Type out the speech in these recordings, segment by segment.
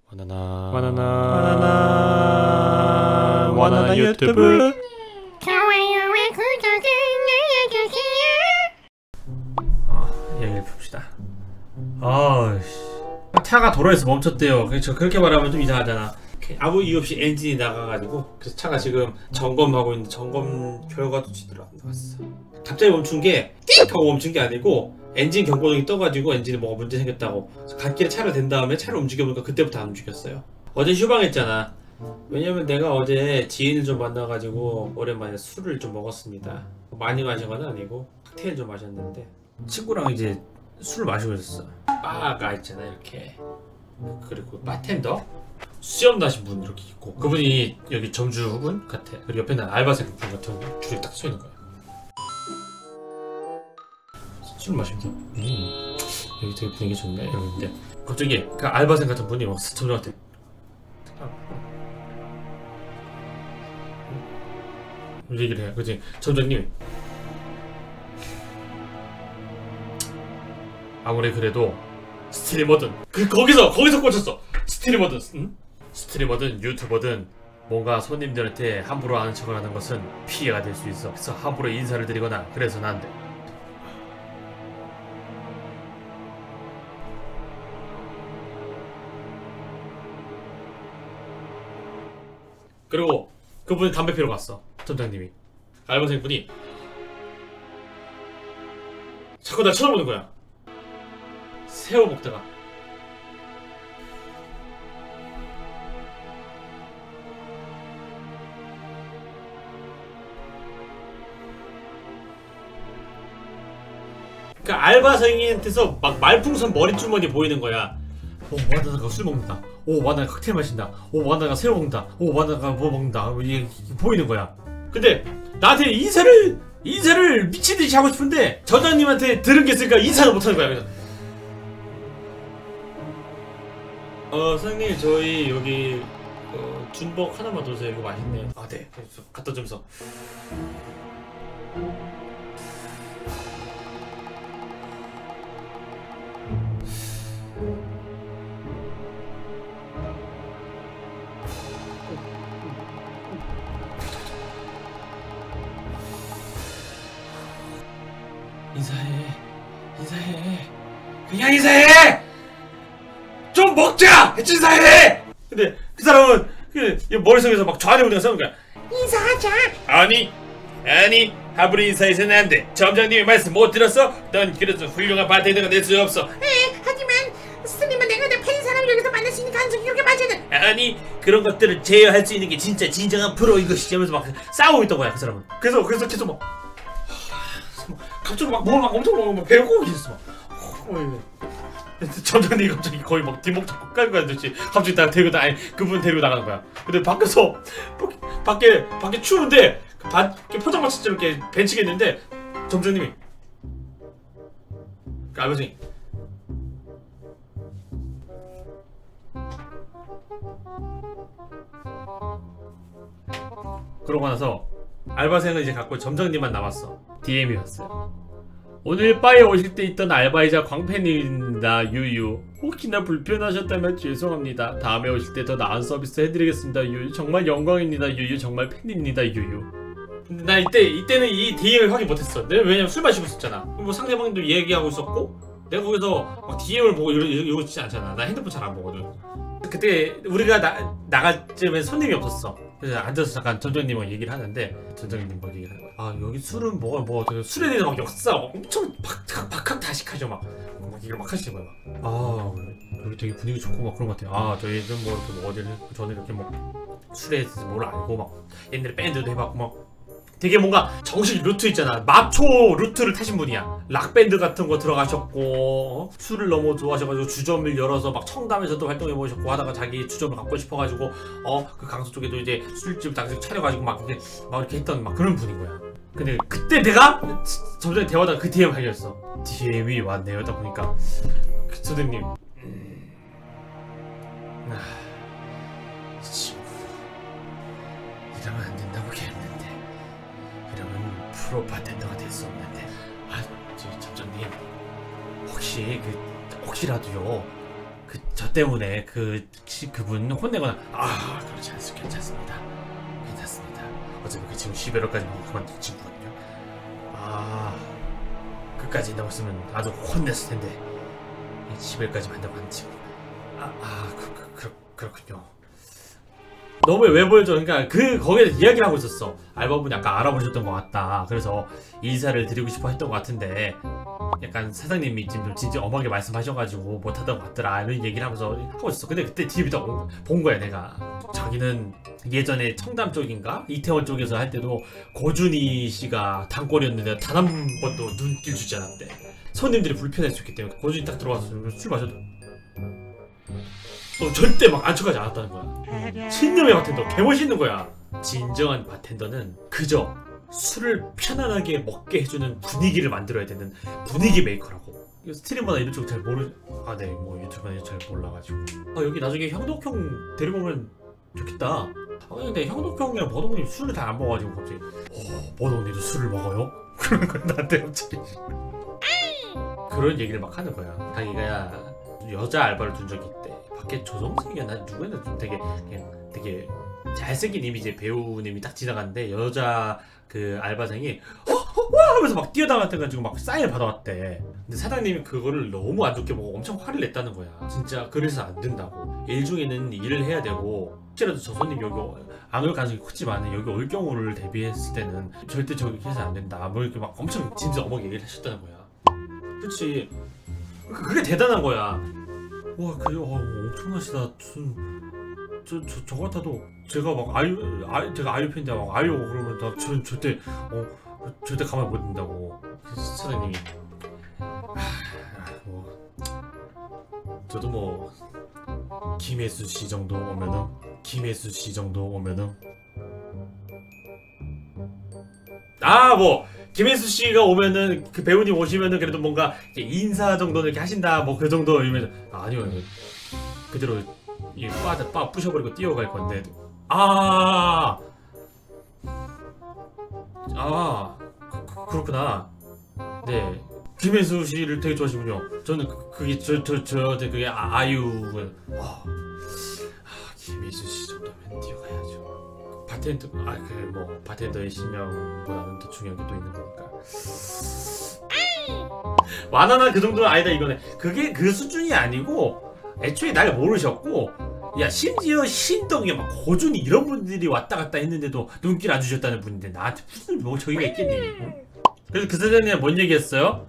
바나나 유튜브. 좋아요와 구독을 눌러주세요. 얘기를 봅시다. 차가 도로에서 멈췄대요. 저 그렇게 말하면 좀 이상하잖아. 아무 이유 없이 엔진이 나가가지고, 그래서 차가 지금 점검하고 있는데 점검 결과도 제대로 안 나왔어. 갑자기 멈춘 게 띵 하고 멈춘 게 아니고 엔진 경고등이 떠가지고 엔진에 뭐가 문제 생겼다고 갓길에 차를 댄 다음에 차를 움직여보니까 그때부터 안 움직였어요. 어제 휴방했잖아. 왜냐면 내가 어제 지인을 좀 만나가지고 오랜만에 술을 좀 먹었습니다. 많이 마신 건 아니고 칵테일 좀 마셨는데, 친구랑 이제 술을 마시고 있었어. 바가 있잖아 이렇게. 그리고 바텐더 수염 나신 분 이렇게 있고, 그분이 여기 점주분 같아. 그리고 옆에는 알바생 분 같은 줄이 딱 서 있는 거야. 술 마시면서 여기 되게 분위기 좋네 이러고 있는데, 갑자기 그 알바생 같은 분이 막 점주한테 얘기를 해. 그치? 점장님이 아무리 그래도 스트리머든 거기서 꽂혔어. 스트리머든 스트리머든 유튜버든 뭔가 손님들한테 함부로 아는 척을 하는 것은 피해가 될 수 있어. 그래서 함부로 인사를 드리거나 그래서는 안 돼. 그리고 그분이 담배 피러 갔어. 점장님이. 알바생분이 자꾸 날 쳐다보는 거야. 새우 먹다가. 그 알바생한테서 막 말풍선 머리주머니 보이는 거야. 와나가 술 먹는다. 와나가 칵테일 마신다. 와나가 새우 먹는다. 와나가 뭐 먹는다. 이게 보이는 거야. 근데 나한테 인사를 미친듯이 하고 싶은데 저장님한테 들은 게 있으니까 인사를 못하는 거야. 그래서 사장님 저희 여기 준복 하나만 더 주세요. 이거 맛있네요. 아 네. 그래서 갖다 주면서 인사해. 그냥 인사해! 좀 먹자! 인사해! 근데 그 사람은 머릿속에서 막 좌뇌우뇌가 싸우는 거야. 인사하자. 아니 함부로 인사해서는 안 돼. 점장님의 말씀 못 들었어? 넌 그래서 훌륭한 바텐더가 될 수 없어. 하지만 스님은 내가 내 팬 사람을 여기서 만날 수 있는 가능성이 그렇게 많지는. 아니 그런 것들을 제어할 수 있는 게 진짜 진정한 프로 이것이지 하면서 막 싸우고 있던 거야 그 사람은. 그래서 계속 막 갑자기 막 뭘 막 엄청 막 배고프고 계셨어. 점장님이 갑자기 거의 막 뒷목 잡고 깔고 가듯이 갑자기 나 데리고 그분 데리고 나가는 거야. 근데 밖에서 밖에 추운데 밖에 포장마차처럼 이렇게 벤치가 있는데 점장님이 그 알바생이 그러고 나서 알바생은 이제 갖고 점장님만 남았어. DM이 왔어요. 오늘 바에 오실 때 있던 알바이자 광팬입니다. 유유. 혹시나 불편하셨다면 죄송합니다. 다음에 오실 때 더 나은 서비스 해드리겠습니다. 유유. 정말 영광입니다. 유유. 정말 팬입니다. 유유. 근데 나 이때는 이 DM을 확인 못했어. 내가 왜냐면 술 마시고 있었잖아. 뭐 상대방도 얘기하고 있었고 내가 거기서 막 DM을 보고 이러고 있지 않잖아. 나 핸드폰 잘 안 보거든. 그때 우리가 나갈 쯤에 손님이 없었어. 그래서 앉아서 잠깐 점장님하고 얘기를 하는데 점장님 막 얘기를 하는 거야. 여기 술은 술에 대해서 막 역사 막 엄청 박학다식하죠. 막 얘기를 막 하시는 거야. 여기 되게 분위기 좋고 막 그런 것 같아요. 저희 좀 뭐 이렇게 뭐 어디를 저는 이렇게 뭐 술에 대해서 뭘 알고 막 옛날에 밴드도 해봤고 막 되게 뭔가 정식 루트 있잖아. 마초 루트를 타신 분이야. 락밴드 같은 거 들어가셨고 술을 너무 좋아하셔가지고 주점을 열어서 막 청담에서도 활동해보셨고 하다가 자기 주점을 갖고 싶어가지고 그 강서 쪽에도 이제 술집 당시 차려가지고 막 이렇게 했던 막 그런 분인 거야. 근데 그때 내가 점점 대화하다가 그 DM 발견했어. DM이 왔네요. 딱 보니까 그 선생님 친구 이러면 안 된다고 했는데 이러면 프로 바텐더가 될 수 없는데 점장님 혹시라도요 저 때문에 그분 혼내거나 그렇지 괜찮습니다. 어차피 그 친구 11월까지 먹고 그만둔 친구거든요. 끝까지 남았으면 나도 혼냈을 텐데 10일까지 만나고 하는 친구. 그렇군요. 너무 왜 보여줘? 그러니까 거기에 이야기를 하고 있었어. 알바분이 아까 알아보셨던 것 같다. 그래서 인사를 드리고 싶어 했던 것 같은데 약간 사장님이 지금 진짜 엄하게 말씀하셔가지고 못하던 것 같더라 이런 얘기를 하면서 하고 있었어. 근데 그때 TV에 딱 본 거야 내가. 자기는 예전에 청담 쪽인가 이태원 쪽에서 할 때도 고준희 씨가 단골이었는데 단 한 번도 눈길 주지 않았대. 손님들이 불편할 수 있기 때문에 고준희 딱 들어와서 술 마셔도 절대 막 안쳐가지 않았다는 거야. 신념의 바텐더 개멋있는 거야. 진정한 바텐더는 그저 술을 편안하게 먹게 해주는 분위기를 만들어야 되는 분위기 메이커라고. 스트리머나 이런 쪽 잘 모르. 네, 뭐 유튜브나 잘 몰라가지고. 여기 나중에 형독형 데리고 오면 좋겠다. 근데 형독형이랑 버동님 술을 잘 안 먹어가지고 갑자기 버동님도 술을 먹어요? 그런 거야 나한테 갑자기. 그런 얘기를 막 하는 거야. 자기가 여자 알바를 둔 적이 있대. 밖에 조정석이나 누구나 좀 되게 잘생긴 이미지의 배우님이 딱 지나갔는데 여자 그 알바생이 와 하면서 막 뛰어나갔다가지고 막 사인을 받아왔대. 근데 사장님이 그거를 너무 안 좋게 보고 엄청 화를 냈다는 거야. 진짜 그래서 안 된다고. 일 중에는 일을 해야 되고 혹시라도 저 손님 여기 안 올 가능성이 컸지만 여기 올 경우를 대비했을 때는 절대 저기 해서 안 된다. 뭐 이렇게 막 엄청 진짜 어머니 얘기를 하셨다는 거야. 그치. 그게 대단한 거야. 와, 엄청나시다. 저 같아도 제가 막 제가 아이유 팬인데 막 아이유 그러면 전 절대 가만히 못 둔다고 사장님이. 저도 뭐 김혜수 씨 정도 오면은 뭐 김혜수 씨가 오면은 그 배우님 오시면은 그래도 뭔가 인사 정도는 이렇게 하신다 뭐 그 정도이면 아니요 그대로 이 바 부셔버리고 뛰어갈 건데. 그렇구나. 네, 김혜수 씨를 되게 좋아하시군요. 저는 그게 그게 아이유. 김혜수 씨 정도면 뛰어가야죠. 바텐더 뭐 바텐더의 신명보다는 더 중요한 게 또 있는 거니까. 완화나 그 정도는 아니다 이거네. 그게 그 수준이 아니고 애초에 날 모르셨고, 야 심지어 신덕이 막 고준이 이런 분들이 왔다 갔다 했는데도 눈길 안 주셨다는 분인데 나한테 무슨 뭐 저기가 있겠니? 응? 그래서 그 사장님이 뭔 얘기했어요?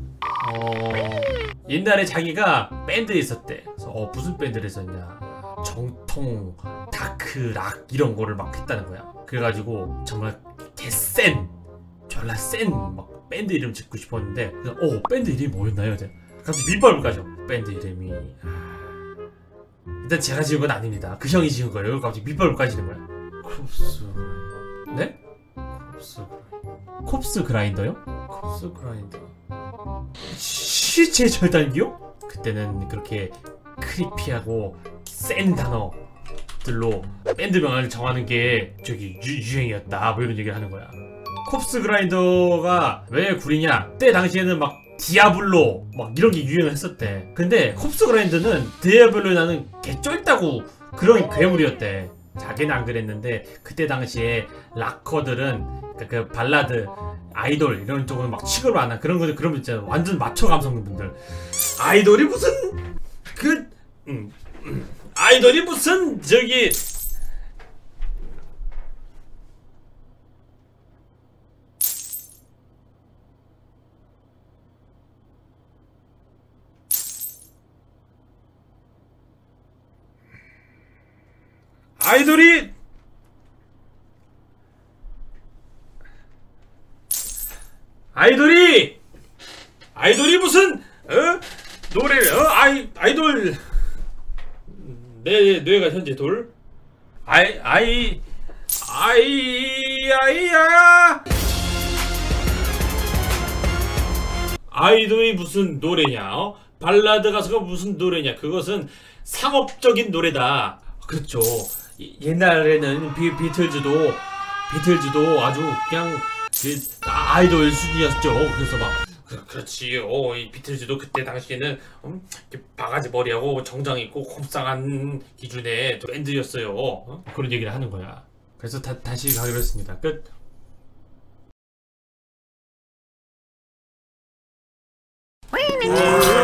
옛날에 자기가 밴드에 있었대. 그래서 무슨 밴드를 했었냐? 정통 다크 락 이런 거를 막 했다는 거야. 그래가지고 정말 졸라 센 막 밴드 이름 짓고 싶었는데, 그래서 밴드 이름이 뭐였나요? 갑자기 밑밥을 까죠. 밴드 이름이 일단 제가 지은 건 아닙니다. 그 형이 지은 거예요. 갑자기 밑밥을 까시는 거야. 네? 콥스 그라인더요? 콥스 그라인더. 시체 절단기요? 그때는 그렇게 크리피하고 센 단어들로 밴드명을 정하는 게 저기 유행이었다 뭐 이런 얘기를 하는 거야. 콥스 그라인더가 왜 구리냐? 그때 당시에는 막 디아블로 막 이런 게 유행을 했었대. 근데 콥스 그라인더는 디아블로에 나는 개쩔다고 그런 괴물이었대. 자기는 안 그랬는데 그때 당시에 락커들은 그 발라드 아이돌 이런 쪽은 막 취급을 안 한 그런 거 그런 분 있잖아. 완전 마초 감성 분들. 아이돌이 무슨 아이돌이 무슨 저기 아이돌이 무슨 노래를 아이돌 내 뇌가 현재 돌 아이돌이 무슨 노래냐? 발라드 가수가 무슨 노래냐? 그것은 상업적인 노래다. 그렇죠. 옛날에는 비틀즈도 아주 그냥 아이돌 수준이었죠. 그래서 막 그렇지요. 이 비틀즈도 그때 당시에는 이렇게 바가지 머리하고 정장 입고 곱상한 기준의 밴드였어요. 그런 얘기를 하는 거야. 그래서 다시 가기로 했습니다. 끝. 왜